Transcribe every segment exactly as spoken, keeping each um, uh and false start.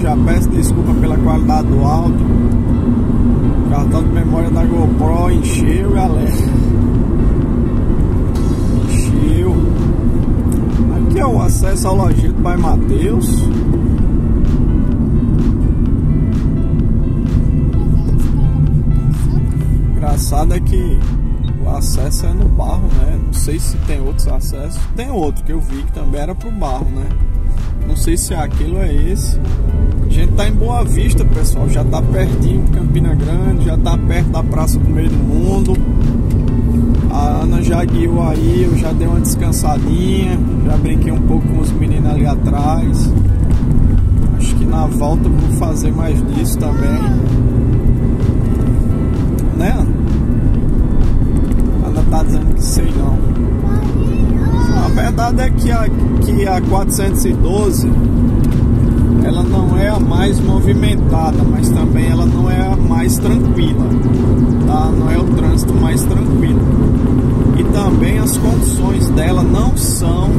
já peço desculpa pela qualidade do áudio. O cartão de memória da GoPro encheu, galera. Encheu. Aqui é o acesso ao lojinha do Pai Mateus. Engraçado é que o acesso é no barro, né? Não sei se tem outros acessos. Tem outro que eu vi que também era pro barro, né? Não sei se aquilo é esse. A gente tá em Boa Vista, pessoal. Já tá pertinho de Campina Grande. Já tá perto da Praça do Meio do Mundo. A Ana já guiou aí. Eu já dei uma descansadinha. Já brinquei um pouco com os meninos ali atrás. Acho que na volta eu vou fazer mais disso também, né? Ela tá dizendo que sei não. A verdade é que a, que a quatrocentos e doze ela não é a mais movimentada, mas também ela não é a mais tranquila, tá? Não é o trânsito mais tranquilo. E também as condições dela não são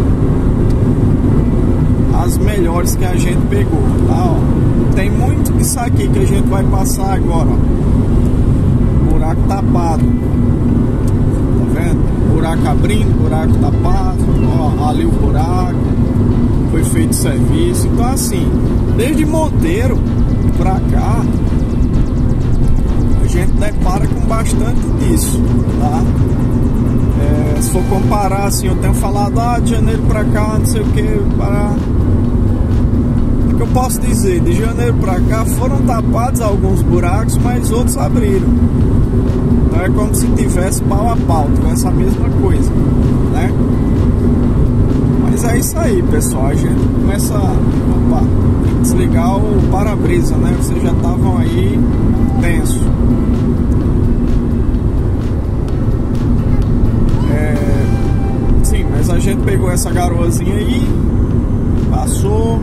as melhores que a gente pegou, tá? Ó, tem muito disso aqui que a gente vai passar agora, ó. Buraco tapado, tá vendo? Buraco abrindo, buraco tapado, ó, ali o buraco, foi feito serviço. Então assim, desde Monteiro pra cá, a gente depara com bastante disso, tá? É, se for comparar assim, eu tenho falado, ah, de janeiro pra cá, não sei o que, para... O que eu posso dizer? De janeiro pra cá foram tapados alguns buracos, mas outros abriram. Então é como se tivesse pau a pau, tivesse a mesma coisa, né? Mas é isso aí, pessoal. A gente começa... Opa, tem que desligar o para-brisa, né? Vocês já estavam aí tenso. É... Sim, mas a gente pegou essa garoazinha aí, passou.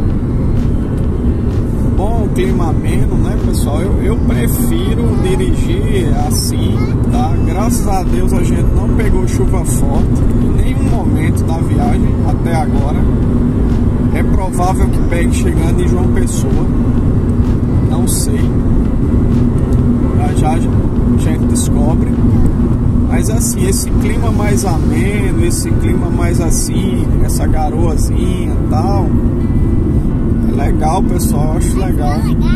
Bom, o clima ameno, né, pessoal? Eu, eu prefiro dirigir assim, tá? Graças a Deus a gente não pegou chuva forte em nenhum momento da viagem até agora. É provável que pegue chegando em João Pessoa, não sei. Já já a gente descobre. Mas assim, esse clima mais ameno, esse clima mais assim, essa garoazinha e tal, é legal, pessoal, eu acho legal.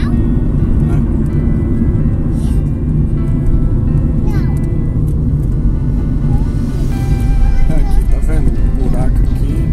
Aqui, tá vendo o buraco aqui?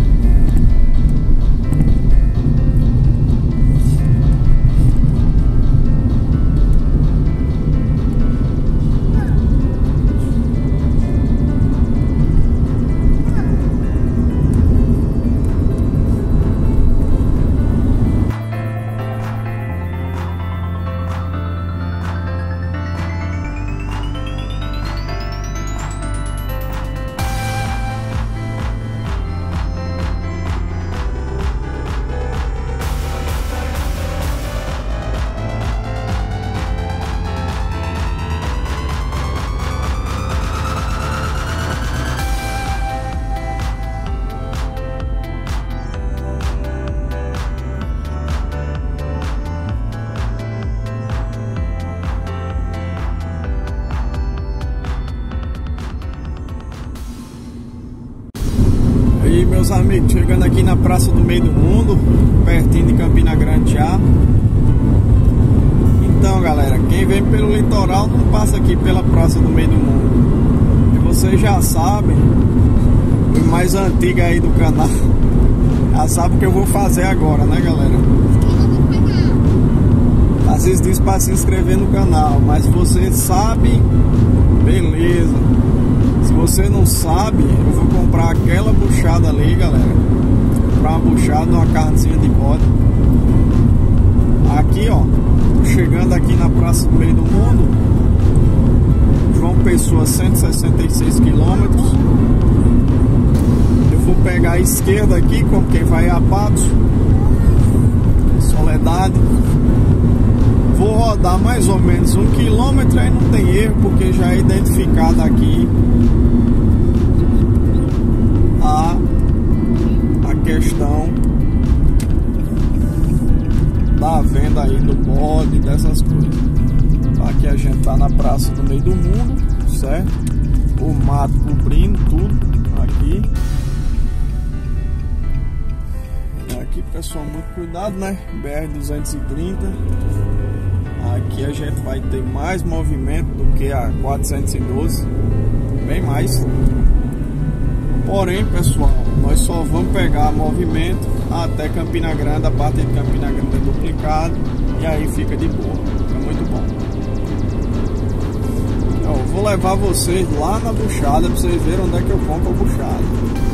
E meus amigos, chegando aqui na Praça do Meio do Mundo, pertinho de Campina Grande já. Então galera, quem vem pelo litoral não passa aqui pela Praça do Meio do Mundo. E vocês já sabem, o mais antigo aí do canal já sabe o que eu vou fazer agora, né galera? Às vezes diz para se inscrever no canal, mas você sabe, beleza. Se você não sabe, eu vou comprar aquela buchada ali, galera. Comprar uma buchada, uma carnezinha de bode. Aqui, ó, tô chegando aqui na Praça do Meio do Mundo. João Pessoa, cento e sessenta e seis quilômetros. Eu vou pegar a esquerda aqui, como quem vai a Patos, Soledade. Vou rodar mais ou menos um quilômetro, aí não tem erro, porque já é identificado aqui a, a questão essas coisas. Aqui a gente tá na praça do meio do mundo, certo? O mato cobrindo tudo aqui. Aqui, pessoal, muito cuidado, né? B R duzentos e trinta. Aqui a gente vai ter mais movimento do que a quatrocentos e doze, bem mais. Porém, pessoal, nós só vamos pegar movimento até Campina Grande. A parte de Campina Grande é duplicado e aí fica de boa. É muito bom. Eu vou levar vocês lá na buchada para vocês verem onde é que eu compro a buchada.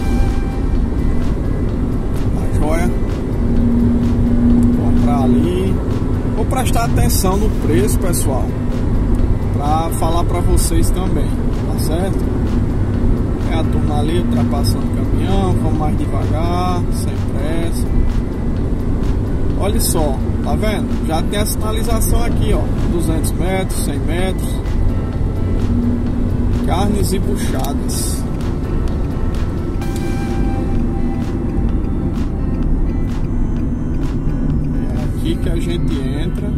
A joia. Comprar ali. Vou prestar atenção no preço, pessoal, para falar para vocês também, tá certo? É a turma ali ultrapassando o caminhão, vamos mais devagar, sem pressa. Olha só, tá vendo? Já tem a sinalização aqui, ó, duzentos metros, cem metros. Carnes e buchadas. É aqui que a gente entra.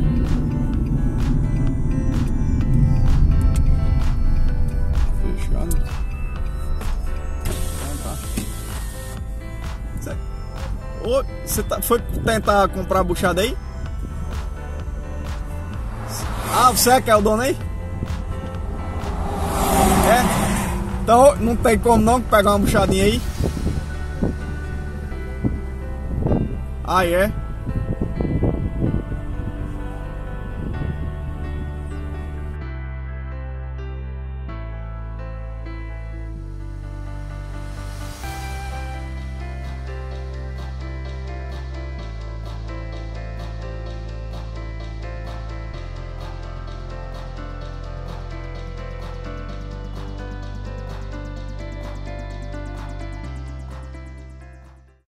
Fechado. Ô, você tá, foi tentar comprar a buchada aí? Ah, você é que é o dono aí? É? Então não tem como não pegar uma buchadinha aí? Ah, é?